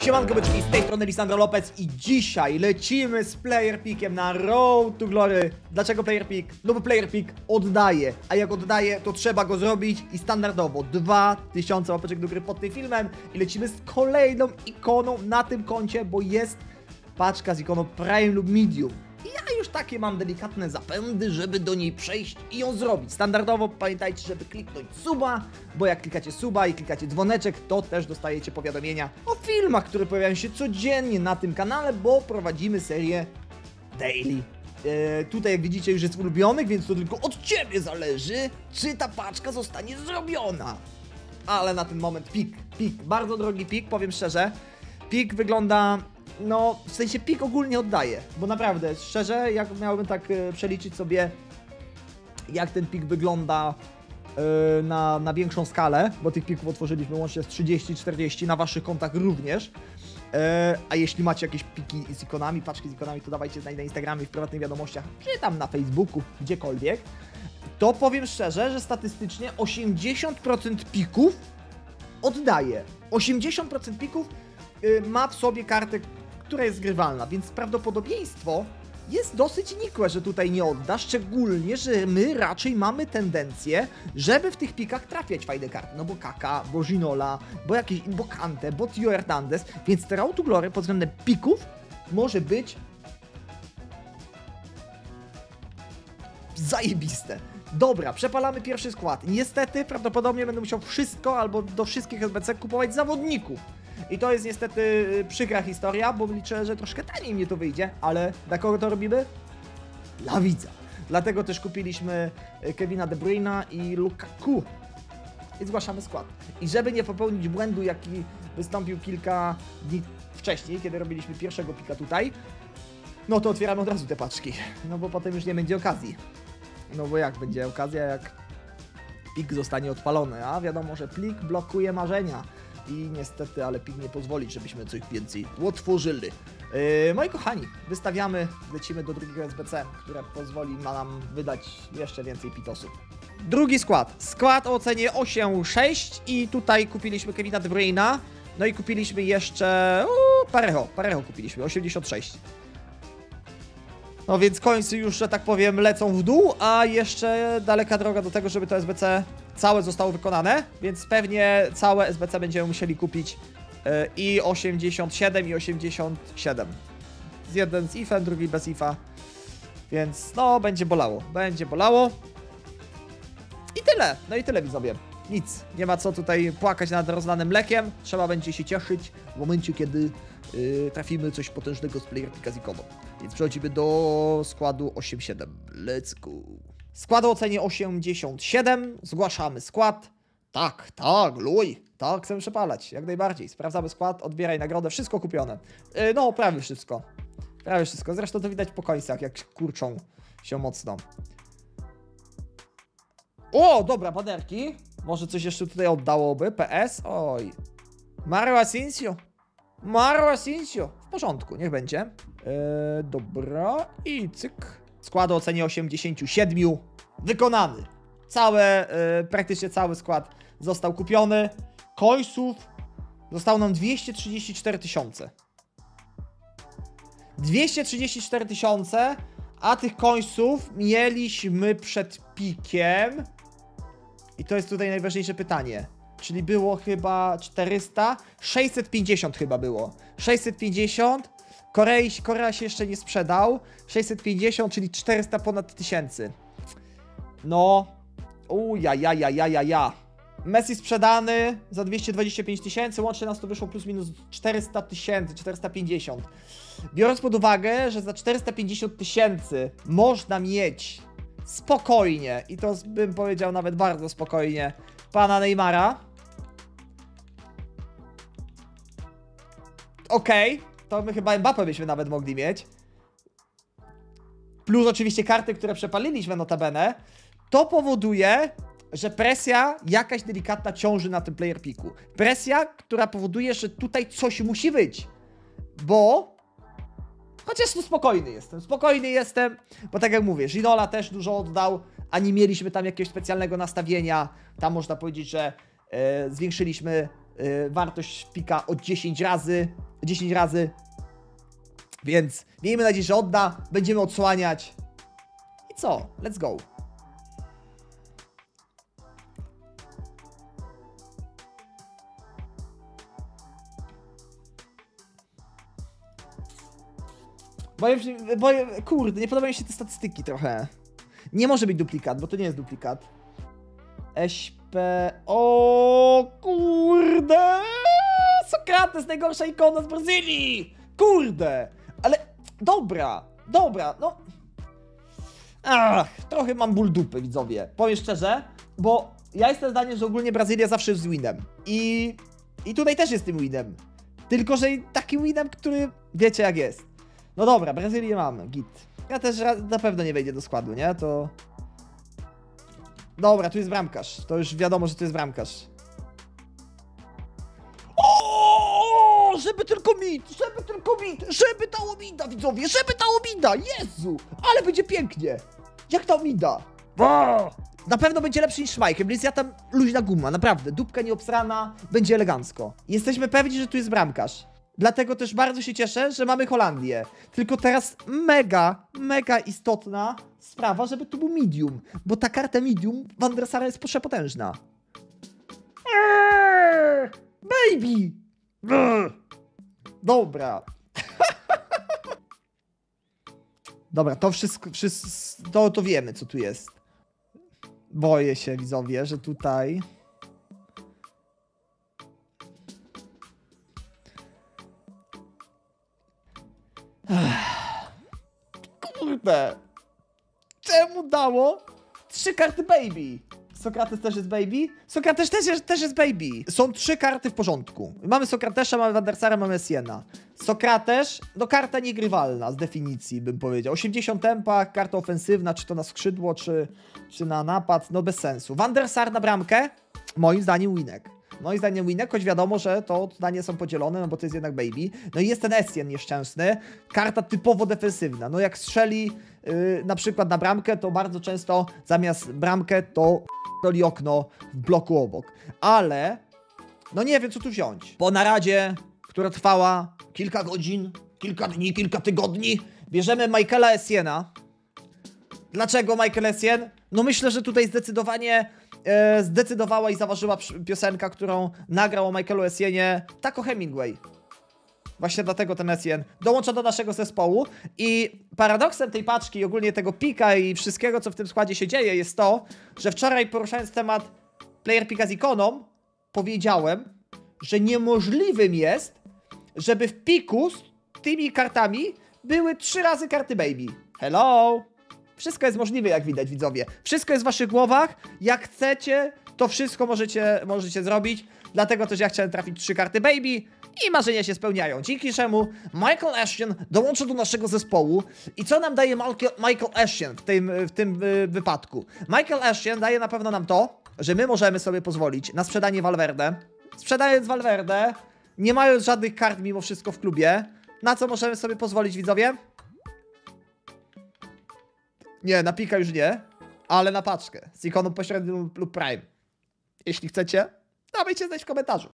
Siemanko byczki, z tej strony Lisandro Lopez i dzisiaj lecimy z Player Pickiem na Road to Glory. Dlaczego Player Pick? No bo Player Pick oddaje, a jak oddaje, to trzeba go zrobić i standardowo 2000 łapeczek do gry pod tym filmem i lecimy z kolejną ikoną na tym koncie, bo jest paczka z ikoną Prime lub Medium. I ja już takie mam delikatne zapędy, żeby do niej przejść i ją zrobić. Standardowo pamiętajcie, żeby kliknąć suba, bo jak klikacie suba i klikacie dzwoneczek, to też dostajecie powiadomienia o filmach, które pojawiają się codziennie na tym kanale, bo prowadzimy serię daily. Tutaj jak widzicie już jest ulubionych, więc to tylko od Ciebie zależy, czy ta paczka zostanie zrobiona. Ale na ten moment pik, bardzo drogi pik, powiem szczerze. Pik wygląda... No, w sensie pik ogólnie oddaje, bo naprawdę, szczerze, jak miałbym tak przeliczyć sobie, jak ten pik wygląda na większą skalę, bo tych pików otworzyliśmy łącznie z 30-40, na waszych kontach również, a jeśli macie jakieś piki z ikonami, paczki z ikonami, to dawajcie znać na Instagramie, w prywatnych wiadomościach, czy tam na Facebooku, gdziekolwiek, to powiem szczerze, że statystycznie 80% pików oddaje. 80% pików ma w sobie kartę, która jest zgrywalna, więc prawdopodobieństwo jest dosyć nikłe, że tutaj nie odda, szczególnie, że my raczej mamy tendencję, żeby w tych pikach trafiać fajne karty, no bo Kaka, bo Ginola, bo jakieś, bo Kante, bo Tio Hernandez, więc te Road to Glory pod względem pików może być zajebiste. Dobra, przepalamy pierwszy skład. Niestety, prawdopodobnie będę musiał wszystko albo do wszystkich SBC kupować zawodników. I to jest niestety przykra historia, bo liczę, że troszkę taniej mnie to wyjdzie, ale dla kogo to robimy? Dla widza. Dlatego też kupiliśmy Kevina De Bruyne'a i Lukaku. I zgłaszamy skład. I żeby nie popełnić błędu, jaki wystąpił kilka dni wcześniej, kiedy robiliśmy pierwszego pika tutaj, no to otwieramy od razu te paczki. No bo potem już nie będzie okazji. No bo jak będzie okazja, jak pik zostanie odpalony, a wiadomo, że plik blokuje marzenia. I niestety, ale pik nie pozwoli, żebyśmy coś więcej otworzyli. Moi kochani, wystawiamy, lecimy do drugiego SBC, które pozwoli nam wydać jeszcze więcej pitosów. Drugi skład. Skład o ocenie 8,6 i tutaj kupiliśmy Kevina De Bruyne'a. No i kupiliśmy jeszcze Parejo kupiliśmy, 86. No więc końce już, że tak powiem, lecą w dół, a jeszcze daleka droga do tego, żeby to SBC całe zostało wykonane, więc pewnie całe SBC będziemy musieli kupić i 87 i 87. Jeden z IF-em, drugi bez IF-a, więc no będzie bolało, I tyle, no i tyle widzowie. Nic, nie ma co tutaj płakać nad rozlanym mlekiem, trzeba będzie się cieszyć w momencie, kiedy trafimy coś potężnego z Player Picka z ikoną. Więc przechodzimy do składu 8-7. Let's go. Skład o ocenie 87. Zgłaszamy skład. Tak, luj. Tak, chcemy przepalać. Jak najbardziej. Sprawdzamy skład, odbieraj nagrodę. Wszystko kupione. No, prawie wszystko. Zresztą to widać po końcach, jak kurczą się mocno. O, dobra, banerki. Może coś jeszcze tutaj oddałoby. PS. Oj. Mario Asensio. W porządku, niech będzie. Dobra. I cyk. Skład o ocenie 87. Wykonany. Praktycznie cały skład został kupiony. Coinsów zostało nam 234 tysiące. 234 tysiące, a tych coinsów mieliśmy przed pikiem. I to jest tutaj najważniejsze pytanie. Czyli było chyba 400, 650 chyba było. 650, Korea się jeszcze nie sprzedał. 650, czyli 400 ponad tysięcy. No, Messi sprzedany za 225 tysięcy, łącznie nas to wyszło plus minus 400 tysięcy, 450. Biorąc pod uwagę, że za 450 tysięcy można mieć spokojnie, i to bym powiedział nawet bardzo spokojnie, pana Neymara. Okej, to my chyba Mbappé byśmy nawet mogli mieć. Plus oczywiście karty, które przepaliliśmy notabene. To powoduje, że presja jakaś delikatna ciąży na tym player picku. Presja, która powoduje, że tutaj coś musi być. Bo... Chociaż tu spokojny jestem, bo tak jak mówię, Ginola też dużo oddał, a nie mieliśmy tam jakiegoś specjalnego nastawienia. Tam można powiedzieć, że zwiększyliśmy wartość pika o 10 razy. 10 razy. Więc miejmy nadzieję, że odda. Będziemy odsłaniać. I co? Let's go. Kurde, nie podobają mi się te statystyki trochę. Nie może być duplikat, bo to nie jest duplikat. SP... O kurde! Sokrates, najgorsza ikona z Brazylii! Kurde! Ale dobra, no... trochę mam ból dupy, widzowie. Powiem szczerze, bo ja jestem zdania, że ogólnie Brazylia zawsze jest winem. I tutaj też jest tym winem. Tylko, że takim winem, który wiecie jak jest. No dobra, Brazylię mamy, git. Ja też na pewno nie wejdzie do składu, nie? To... Dobra, tu jest bramkarz. To już wiadomo, że to jest bramkarz. O, żeby tylko mit, żeby dało mida, widzowie, żeby dało mida, Jezu, ale będzie pięknie. Jak dało mida? Na pewno będzie lepszy niż Schmeichel, więc ja tam luźna guma, naprawdę, dupka nieobsrana, będzie elegancko. Jesteśmy pewni, że tu jest bramkarz. Dlatego też bardzo się cieszę, że mamy Holandię. Tylko teraz mega istotna sprawa, żeby tu był medium. Bo ta karta medium Van der Sara jest przepotężna. Baby! Dobra. Dobra, to wszystko, to wiemy, co tu jest. Boję się, widzowie, że tutaj... Kurde. Czemu dało 3 karty baby? Sokrates też jest baby? Sokrates też jest baby. Są 3 karty w porządku. Mamy Sokratesa, mamy Van der Sara, mamy Essiena. Sokrates, no karta niegrywalna z definicji, bym powiedział. 80 tempa, karta ofensywna, czy to na skrzydło, czy na napad, no bez sensu. Van der Sar na bramkę, moim zdaniem winek. Moim zdaniem winek, choć wiadomo, że to zdania są podzielone, no bo to jest jednak baby. No i jest ten Essien nieszczęsny, karta typowo defensywna. No jak strzeli na przykład na bramkę, to bardzo często zamiast bramkę to doli okno w bloku obok. Ale no nie wiem, co tu wziąć. Po naradzie, która trwała kilka godzin, kilka dni, kilka tygodni, bierzemy Michaela Essiena. Dlaczego Michael Essien? No myślę, że tutaj zdecydowała i zaważyła piosenka, którą nagrał o Michaelu Essienie Taco Hemingway. Właśnie dlatego ten Essien dołącza do naszego zespołu i paradoksem tej paczki i ogólnie tego pika i wszystkiego, co w tym składzie się dzieje, jest to, że wczoraj poruszając temat player pika z ikoną, powiedziałem, że niemożliwym jest, żeby w piku z tymi kartami były 3 razy karty baby. Hello! Wszystko jest możliwe, jak widać, widzowie. Wszystko jest w waszych głowach. Jak chcecie, to wszystko możecie zrobić. Dlatego też ja chciałem trafić 3 karty baby i marzenia się spełniają. Dzięki czemu Michael Essien dołączył do naszego zespołu. I co nam daje Michael Essien w tym wypadku? Michael Essien daje na pewno nam to, że my możemy sobie pozwolić na sprzedanie Valverde. Sprzedając Valverde, nie mając żadnych kart mimo wszystko w klubie, na co możemy sobie pozwolić, widzowie? Nie, na pika już nie, ale na paczkę z ikoną pośrednią lub prime. Jeśli chcecie, dawajcie znać w komentarzu.